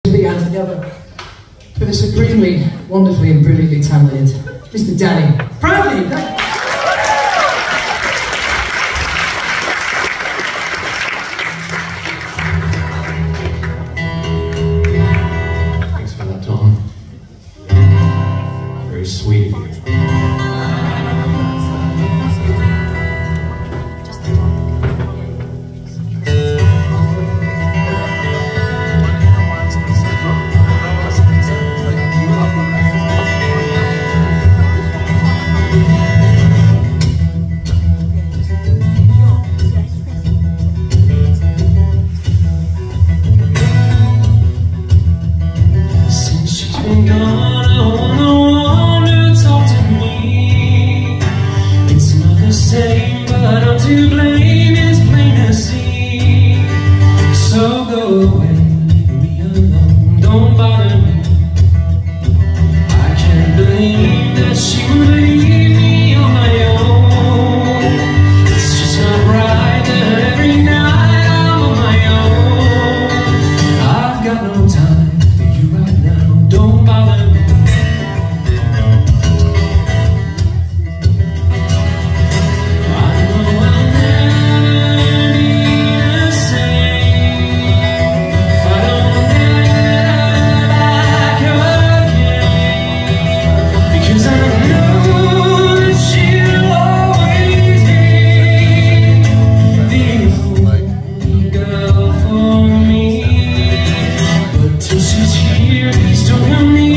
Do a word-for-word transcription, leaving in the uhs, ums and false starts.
Put your hands together for the supremely, wonderfully and brilliantly talented Mister Danny. Proudly! Thanks for that, Tom. Very sweet of you. To blame is plain to see. So go away, leave me alone, don't bother me. I can't believe that she would leave me on my own. It's just not right that every night I'm on my own. I've got no time for you right now, don't bother me. Till she's here, please don't let me